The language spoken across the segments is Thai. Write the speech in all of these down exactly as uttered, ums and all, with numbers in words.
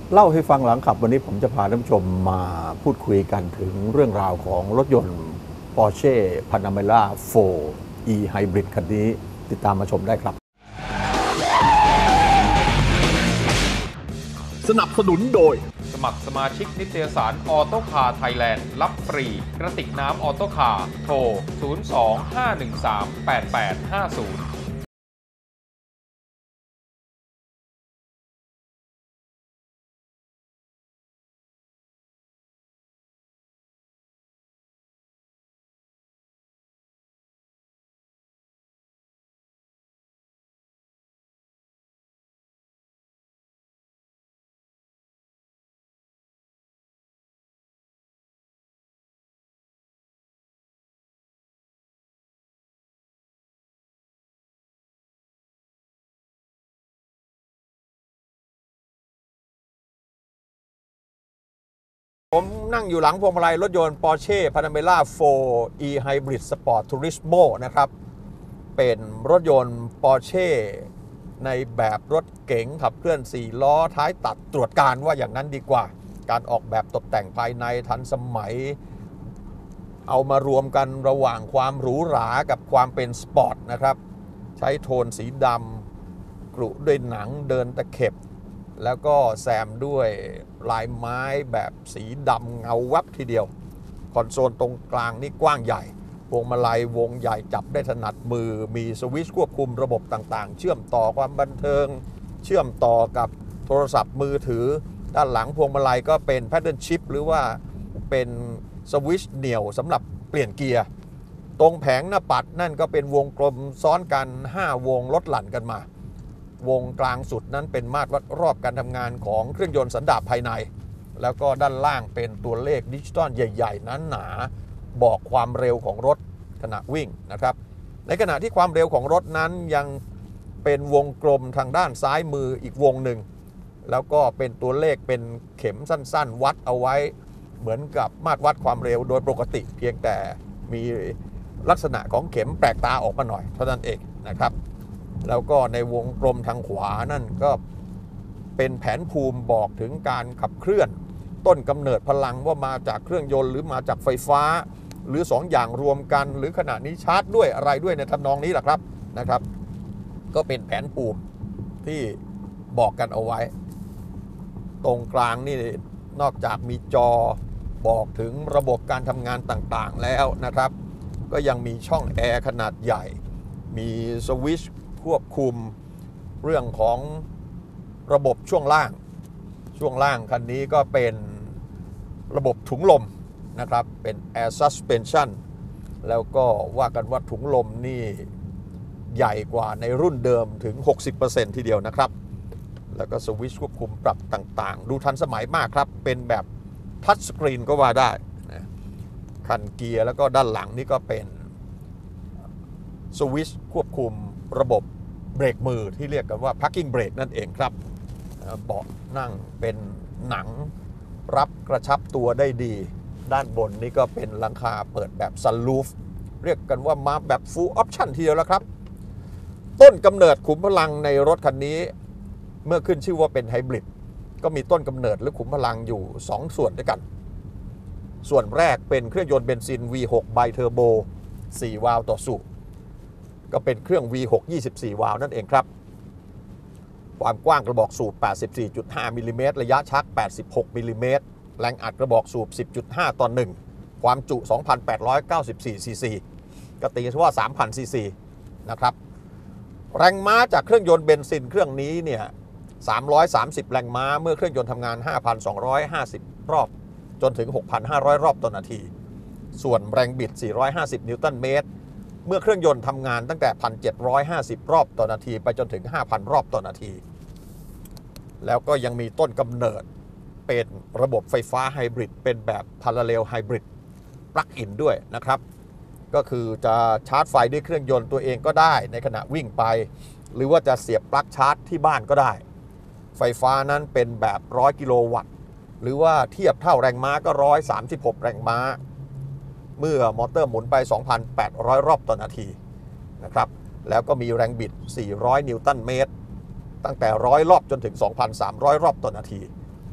เล่าให้ฟังหลังขับวันนี้ผมจะพาท่านผู้ชมมาพูดคุยกันถึงเรื่องราวของรถยนต์ Porsche Panamera โฟร์ E Hybrid คันนี้ติดตามมาชมได้ครับสนับสนุนโดยสมัครสมาชิกนิตยสารออโต้คาร์ไทยแลนด์รับฟรีกระติกน้ำออโต้คาร์โทร ศูนย์ สอง ห้า หนึ่ง สาม แปด แปด ห้า ศูนย์ผมนั่งอยู่หลังพวงมาลัยรถยนต์ Porsche Panamera โฟร์ E Hybrid Sport Turismo นะครับเป็นรถยนต์ Porsche ในแบบรถเก๋งขับเคลื่อนสี่ล้อท้ายตัดตรวจการว่าอย่างนั้นดีกว่าการออกแบบตกแต่งภายในทันสมัยเอามารวมกันระหว่างความหรูหรากับความเป็นสปอร์ตนะครับใช้โทนสีดำกรุด้วยหนังเดินตะเข็บแล้วก็แซมด้วยลายไม้แบบสีดำเงาวับทีเดียวคอนโซลตรงกลางนี่กว้างใหญ่พวงมาลัยวงใหญ่จับได้ถนัดมือมีสวิตช์ควบคุมระบบต่างๆเชื่อมต่อความบันเทิงเชื่อมต่อกับโทรศัพท์มือถือด้านหลังพวงมาลัยก็เป็น Paddle Shift หรือว่าเป็นสวิตช์เหนี่ยวสำหรับเปลี่ยนเกียร์ตรงแผงหน้าปัดนั่นก็เป็นวงกลมซ้อนกันห้าวงลดหลั่นกันมาวงกลางสุดนั้นเป็นมาตรวัดรอบการทำงานของเครื่องยนต์สันดาปภายในแล้วก็ด้านล่างเป็นตัวเลขดิจิตอลใหญ่ๆนั้นหนาบอกความเร็วของรถขณะวิ่งนะครับในขณะที่ความเร็วของรถนั้นยังเป็นวงกลมทางด้านซ้ายมืออีกวงหนึ่งแล้วก็เป็นตัวเลขเป็นเข็มสั้นๆวัดเอาไว้เหมือนกับมาตรวัดความเร็วโดยปกติเพียงแต่มีลักษณะของเข็มแปลกตาออกมาหน่อยเท่านั้นเองนะครับแล้วก็ในวงกลมทางขวานั่นก็เป็นแผนภูมิบอกถึงการขับเคลื่อนต้นกำเนิดพลังว่ามาจากเครื่องยนต์หรือมาจากไฟฟ้าหรือสองอย่างรวมกันหรือขณะนี้ชาร์จด้วยอะไรด้วยในทำนองนี้แหละครับนะครับก็เป็นแผนภูมิที่บอกกันเอาไว้ตรงกลางนี่นอกจากมีจอบอกถึงระบบการทำงานต่างๆแล้วนะครับก็ยังมีช่องแอร์ขนาดใหญ่มีสวิตช์ควบคุมเรื่องของระบบช่วงล่างช่วงล่างคันนี้ก็เป็นระบบถุงลมนะครับเป็น Air Suspension แล้วก็ว่ากันว่าถุงลมนี่ใหญ่กว่าในรุ่นเดิมถึง หกสิบเปอร์เซ็นต์ ทีเดียวนะครับแล้วก็สวิตช์ควบคุมปรับต่างๆดูทันสมัยมากครับเป็นแบบทัชสกรีนก็ว่าได้นะคันเกียร์แล้วก็ด้านหลังนี่ก็เป็นสวิตช์ควบคุมระบบเบรกมือที่เรียกกันว่า parking brake นั่นเองครับเบาะนั่งเป็นหนังรับกระชับตัวได้ดีด้านบนนี่ก็เป็นหลังคาเปิดแบบ sunroof เรียกกันว่ามาแบบ full option ทีเดียวแล้วครับต้นกำเนิดขุมพลังในรถคันนี้เมื่อขึ้นชื่อว่าเป็นไฮบริดก็มีต้นกำเนิดหรือขุมพลังอยู่สองส่วนด้วยกันส่วนแรกเป็นเครื่องยนต์เบนซิน วี หก ไบเทอร์โบสี่วาล์วต่อสูบก็เป็นเครื่อง วี หก ยี่สิบสี่ วาล์วนั่นเองครับความกว้างกระบอกสูบ แปดสิบสี่จุดห้า มิลลิเมตรระยะชัก แปดสิบหก มิลลิเมตรแรงอัดกระบอกสูบ สิบจุดห้า ต่อ หนึ่งความจุ สองพันแปดร้อยเก้าสิบสี่ ซีซีก็ตีว่า สามพัน ซีซีนะครับแรงม้าจากเครื่องยนต์เบนซินเครื่องนี้เนี่ยสามร้อยสามสิบแรงม้าเมื่อเครื่องยนต์ทำงาน ห้าพันสองร้อยห้าสิบ รอบจนถึง หกพันห้าร้อย รอบต่อนาทีส่วนแรงบิดสี่ร้อยห้าสิบนิวตันเมตรเมื่อเครื่องยนต์ทำงานตั้งแต่ หนึ่งพันเจ็ดร้อยห้าสิบ รอบต่อนาทีไปจนถึง ห้าพัน รอบต่อนาทีแล้วก็ยังมีต้นกำเนิดเป็นระบบไฟฟ้าไฮบริดเป็นแบบ Parallel Hybrid Plug-in ด้วยนะครับก็คือจะชาร์จไฟด้วยเครื่องยนต์ตัวเองก็ได้ในขณะวิ่งไปหรือว่าจะเสียบปลั๊กชาร์จที่บ้านก็ได้ไฟฟ้านั้นเป็นแบบหนึ่งร้อยกิโลวัตต์หรือว่าเทียบเท่าแรงม้าก็หนึ่งร้อยสามสิบหกแรงม้าเมื่อมอเตอร์หมุนไป สองพันแปดร้อย รอบต่อนาทีนะครับแล้วก็มีแรงบิดสี่ร้อยนิวตันเมตรตั้งแต่หนึ่งร้อยรอบจนถึง สองพันสามร้อย รอบต่อนาที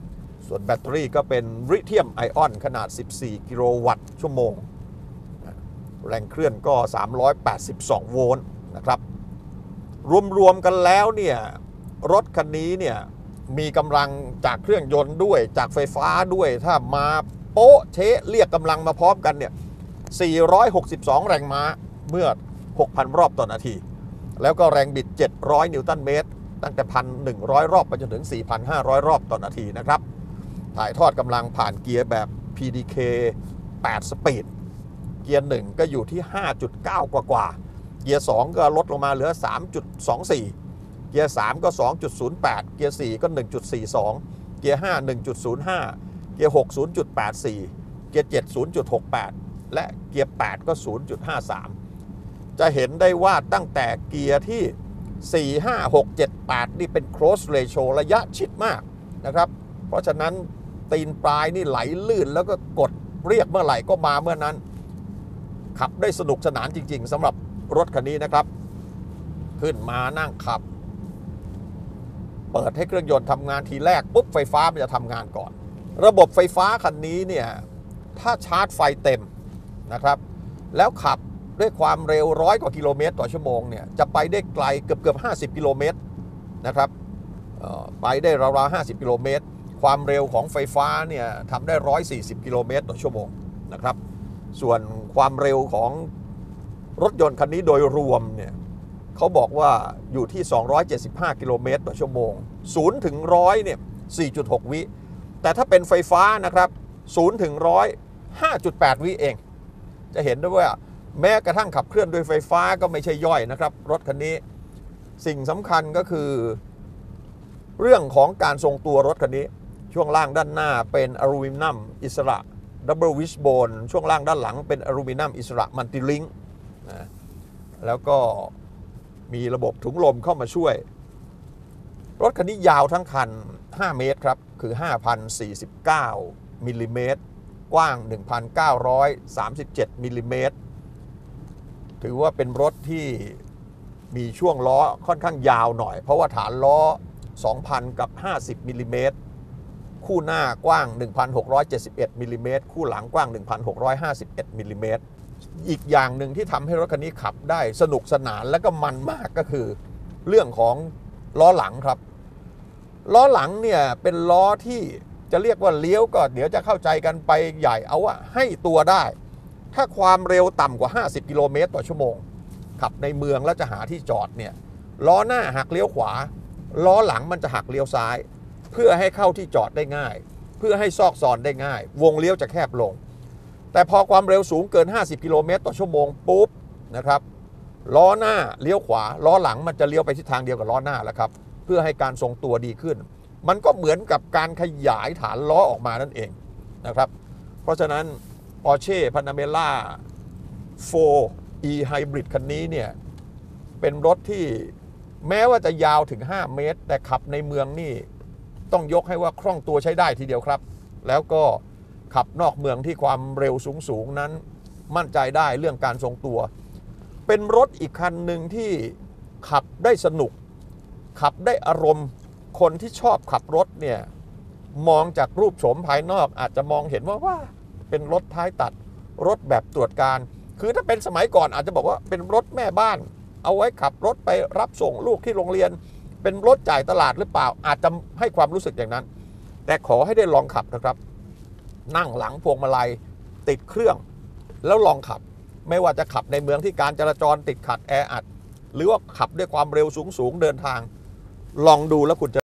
ส่วนแบตเตอรี่ก็เป็นลิเธียมไอออนขนาดสิบสี่กิโลวัตต์ชั่วโมงแรงเคลื่อนก็สามร้อยแปดสิบสองโวลต์นะครับรวมๆกันแล้วเนี่ยรถคันนี้เนี่ยมีกำลังจากเครื่องยนต์ด้วยจากไฟฟ้าด้วยถ้ามาโป๊ะเชะเรียกกำลังมาพร้อมกันเนี่ยสี่ร้อยหกสิบสองแรงม้าเมื่อ หกพัน รอบต่อนาทีแล้วก็แรงบิดเจ็ดร้อยนิวตันเมตรตั้งแต่ หนึ่งพันหนึ่งร้อย รอบไปจนถึง สี่พันห้าร้อย รอบต่อนาทีนะครับถ่ายทอดกำลังผ่านเกียร์แบบ พี ดี เค แปด สปีดเกียร์หนึ่งก็อยู่ที่ ห้าจุดเก้า กว่ากว่าเกียร์สองก็ลดลงมาเหลือ สามจุดสองสี่ เกียร์สามก็ สองจุดศูนย์แปด เกียร์สี่ก็ หนึ่งจุดสี่สอง เกียร์ห้า หนึ่งจุดศูนย์ห้า เกียร์หก ศูนย์จุดแปดสี่ เกียร์เจ็ด ศูนย์จุดหกแปด และเกียร์แปดก็ ศูนย์จุดห้าสาม จะเห็นได้ว่าตั้งแต่เกียร์ที่ สี่ ห้า หก เจ็ด แปด นี่เป็น close ratio ระยะชิดมากนะครับเพราะฉะนั้นตีนปลายนี่ไหลลื่นแล้วก็กดเรียกเมื่อไหร่ก็มาเมื่อนั้นขับได้สนุกสนานจริงๆสำหรับรถคันนี้นะครับขึ้นมานั่งขับเปิดให้เครื่องยนต์ทำงานทีแรกปุ๊บไฟฟ้ามันจะทำงานก่อนระบบไฟฟ้าคันนี้เนี่ยถ้าชาร์จไฟเต็มนะครับแล้วขับด้วยความเร็วร้อยกว่ากิโลเมตรต่อชั่วโมงเนี่ยจะไปได้ไกลเกือบเกือบห้าสิบกิโลเมตรนะครับไปได้ราวๆห้าสิบกิโลเมตรความเร็วของไฟฟ้าเนี่ยทำได้หนึ่งร้อยสี่สิบกิโลเมตรต่อชั่วโมงนะครับส่วนความเร็วของรถยนต์คันนี้โดยรวมเนี่ยเขาบอกว่าอยู่ที่สองร้อยเจ็ดสิบห้ากิโลเมตรต่อชั่วโมงศูนย์ถึงหนึ่งร้อยเนี่ย สี่จุดหก วิแต่ถ้าเป็นไฟฟ้านะครับศูนย์ถึงหนึ่งร้อย ห้าจุดแปด วิเองจะเห็นได้ว่าแม้กระทั่งขับเคลื่อนด้วยไฟฟ้าก็ไม่ใช่ย่อยนะครับรถคันนี้สิ่งสำคัญก็คือเรื่องของการทรงตัวรถคันนี้ช่วงล่างด้านหน้าเป็นอลูมิเนียมอิสระดับเบิลวิชโบนช่วงล่างด้านหลังเป็นอลูมิเนียมอิสระมัลติลิงค์นะแล้วก็มีระบบถุงลมเข้ามาช่วยรถคันนี้ยาวทั้งคันห้าเมตรครับคือ ห้าพันสี่สิบเก้า มิลลิเมตรกว้าง หนึ่งพันเก้าร้อยสามสิบเจ็ด มิลลิเมตรถือว่าเป็นรถที่มีช่วงล้อค่อนข้างยาวหน่อยเพราะว่าฐานล้อ สองพัน กับ ห้าสิบ มิลลิเมตรคู่หน้ากว้าง หนึ่งพันหกร้อยเจ็ดสิบเอ็ด มิลลิเมตรคู่หลังกว้าง หนึ่งพันหกร้อยห้าสิบเอ็ด มิลลิเมตรอีกอย่างหนึ่งที่ทำให้รถคันนี้ขับได้สนุกสนานและก็มันมากก็คือเรื่องของล้อหลังครับล้อหลังเนี่ยเป็นล้อที่จะเรียกว่าเลี้ยวก็เดี๋ยวจะเข้าใจกันไปใหญ่เอาว่าให้ตัวได้ถ้าความเร็วต่ำกว่าห้าสิบกิโลเมตรต่อชั่วโมงขับในเมืองแล้วจะหาที่จอดเนี่ยล้อหน้าหักเลี้ยวขวาล้อหลังมันจะหักเลี้ยวซ้ายเพื่อให้เข้าที่จอดได้ง่ายเพื่อให้ซอกซอนได้ง่ายวงเลี้ยวจะแคบลงแต่พอความเร็วสูงเกินห้าสิบกิโลเมตรต่อชั่วโมงปุ๊บนะครับล้อหน้าเลี้ยวขวาล้อหลังมันจะเลี้ยวไปทิศทางเดียวกับล้อหน้าแล้วครับเพื่อให้การทรงตัวดีขึ้นมันก็เหมือนกับการขยายฐานล้อออกมานั่นเองนะครับเพราะฉะนั้น Porsche Panamera โฟร์ E Hybrid คันนี้เนี่ยเป็นรถที่แม้ว่าจะยาวถึงห้าเมตรแต่ขับในเมืองนี่ต้องยกให้ว่าคล่องตัวใช้ได้ทีเดียวครับแล้วก็ขับนอกเมืองที่ความเร็วสูงๆนั้นมั่นใจได้เรื่องการทรงตัวเป็นรถอีกคันหนึ่งที่ขับได้สนุกขับได้อารมณ์คนที่ชอบขับรถเนี่ยมองจากรูปโฉมภายนอกอาจจะมองเห็นว่าว่าเป็นรถท้ายตัดรถแบบตรวจการคือถ้าเป็นสมัยก่อนอาจจะบอกว่าเป็นรถแม่บ้านเอาไว้ขับรถไปรับส่งลูกที่โรงเรียนเป็นรถจ่ายตลาดหรือเปล่าอาจจะให้ความรู้สึกอย่างนั้นแต่ขอให้ได้ลองขับนะครับนั่งหลังพวงมาลัยติดเครื่องแล้วลองขับไม่ว่าจะขับในเมืองที่การจราจรติดขัดแออัดหรือว่าขับด้วยความเร็วสูงๆเดินทางลองดูแล้วคุณจะ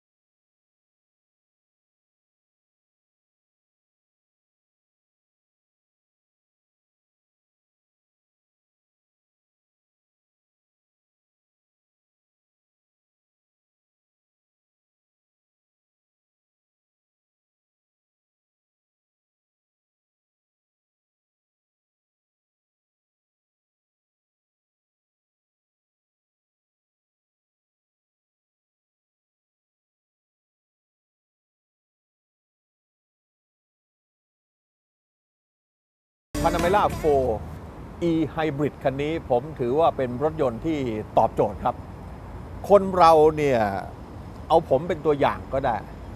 Panamera โฟร์ E Hybrid คันนี้ผมถือว่าเป็นรถยนต์ที่ตอบโจทย์ครับคนเราเนี่ยเอาผมเป็นตัวอย่างก็ได้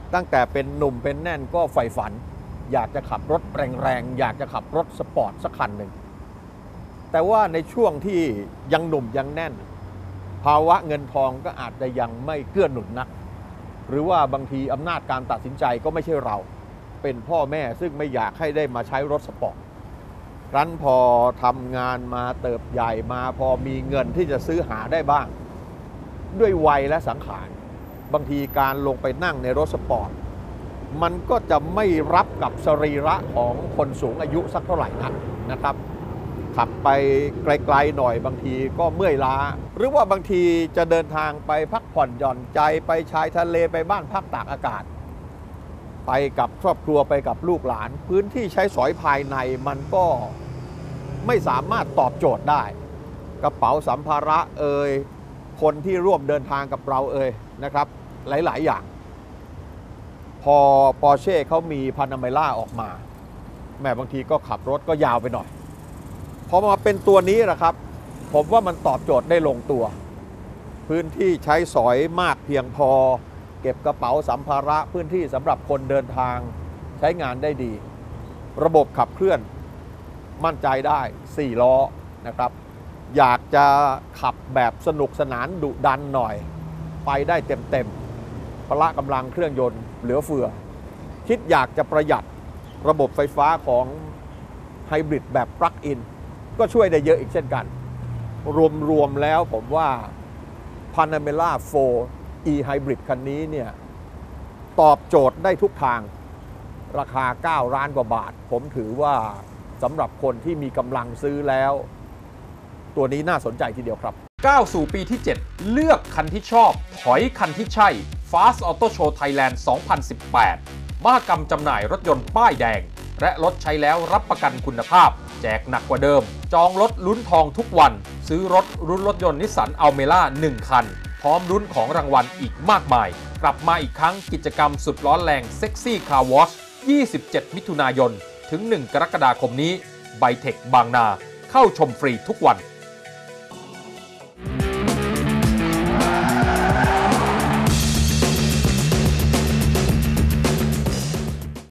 ตั้งแต่เป็นหนุ่มเป็นแน่นก็ใฝ่ฝันอยากจะขับรถแรงๆอยากจะขับรถสปอร์ตสักคันหนึ่งแต่ว่าในช่วงที่ยังหนุ่มยังแน่นภาวะเงินทองก็อาจจะยังไม่เกื้อหนุนนักหรือว่าบางทีอำนาจการตัดสินใจก็ไม่ใช่เราเป็นพ่อแม่ซึ่งไม่อยากให้ได้มาใช้รถสปอร์ตรั้นพอทำงานมาเติบใหญ่มาพอมีเงินที่จะซื้อหาได้บ้างด้วยวัยและสังขารบางทีการลงไปนั่งในรถสปอร์ตมันก็จะไม่รับกับสรีระของคนสูงอายุสักเท่าไหร่นักนะครับขับไปไกลๆหน่อยบางทีก็เมื่อยล้าหรือว่าบางทีจะเดินทางไปพักผ่อนหย่อนใจไปชายทะเลไปบ้านพักตากอากาศไปกับครอบครัวไปกับลูกหลานพื้นที่ใช้สอยภายในมันก็ไม่สามารถตอบโจทย์ได้กระเป๋าสัมภาระเอ่ยคนที่ร่วมเดินทางกับเราเอ่ยนะครับหลายๆอย่างพอปอร์เช่เขามีพานาเมล่าออกมาแม่บางทีก็ขับรถก็ยาวไปหน่อยพอมาเป็นตัวนี้นะครับผมว่ามันตอบโจทย์ได้ลงตัวพื้นที่ใช้สอยมากเพียงพอเก็บกระเป๋าสัมภาระพื้นที่สำหรับคนเดินทางใช้งานได้ดีระบบขับเคลื่อนมั่นใจได้สี่ล้อนะครับอยากจะขับแบบสนุกสนานดุดันหน่อยไปได้เต็มๆพละกำลังเครื่องยนต์เหลือเฟือคิดอยากจะประหยัดระบบไฟฟ้าของไฮบริดแบบปลั๊กอินก็ช่วยได้เยอะอีกเช่นกันรวมๆแล้วผมว่า Panamera โฟร์ e Hybrid คันนี้เนี่ยตอบโจทย์ได้ทุกทางราคาเก้าล้านกว่าบาทผมถือว่าสำหรับคนที่มีกำลังซื้อแล้วตัวนี้น่าสนใจทีเดียวครับก้าวสู่ปีที่เจ็ดเลือกคันที่ชอบถอยคันที่ใช่ Fast Auto Show Thailand สองพันสิบแปด มหกรรมจำหน่ายรถยนต์ป้ายแดงและรถใช้แล้วรับประกันคุณภาพแจกหนักกว่าเดิมจองรถลุ้นทองทุกวันซื้อรถรุ่นรถยนต์นิสสันอัลเมร่าหนึ่งคันพร้อมลุ้นของรางวัลอีกมากมายกลับมาอีกครั้งกิจกรรมสุดร้อนแรงเซ็กซี่คาร์วอชยี่สิบเจ็ดมิถุนายนถึงหนึ่งกรกฎาคมนี้ไบเทคบางนาเข้าชมฟรีทุกวัน